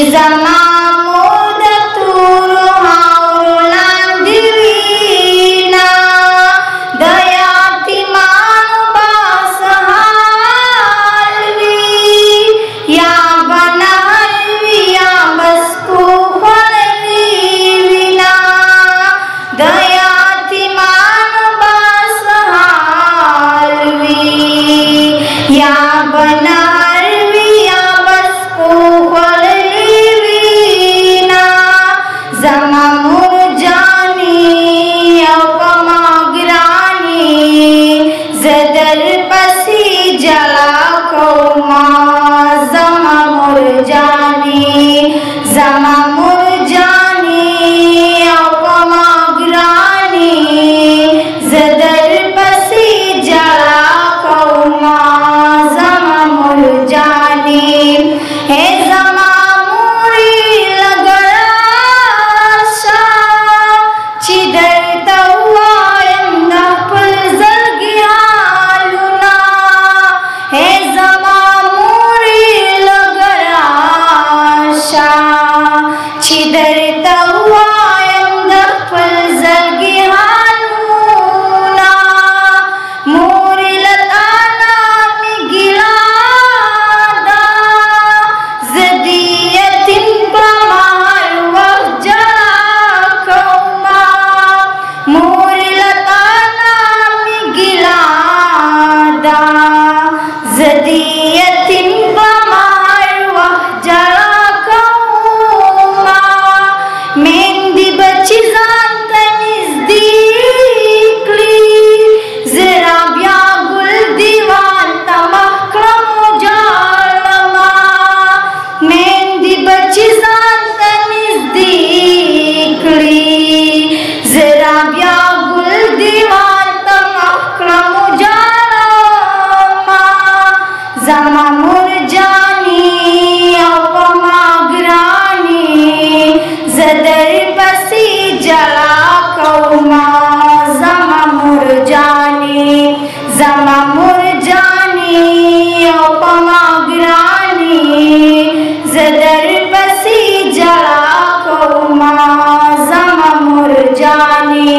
Zama muda turu haulan divina dayati manu basahalvi ya banalvi ya basku khalvina dayati manu basahalvi ya banalvi ya basku khalvina zama murjani apamagrani zadar pasi jala kauma zama murjani apamagrani zadar pasi jala kauma zama murjani he zama muri lagarasha chidar tawayam dapul zalgialuna he zama muri lagarasha chidar tawayam dapul zalgialuna muri latana migilada zadiyatin pamahal wajala kauma muri latana migilada zadiyatin pamahal wajala kauma mendi bachi zanta nizdikli zara byagul diwan tamakram jalama mendi bachi zanta nizdikli zara byagul diwan tamakram jalama zama murjani apamagrani zadar pasi jala kauma zama murjani apamagrani zadar pasi jala kauma zama murjani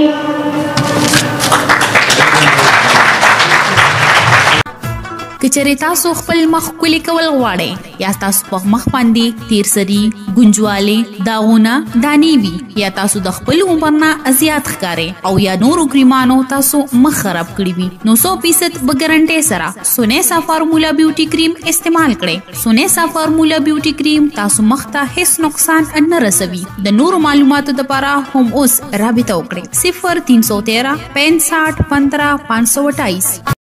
کچری تاسو خپل مخ کلی کول غواړئ یا تاسو په مخ باندې تیر سری ګونجواله داغونه دانی وی یا تاسو د خپل عمر نه زیات ښکارې او یا نورو کریمانو تاسو مخ خراب کړی وي نو 100% به ګارانټي سره سونیسا فارمولا بیوټي کریم استعمال کړئ سونیسا فارمولا بیوټي کریم تاسو مخ ته هیڅ نقصان نه رسوي د نورو معلوماتو لپاره هم اوس رابطه وکړئ 0313 65 15 528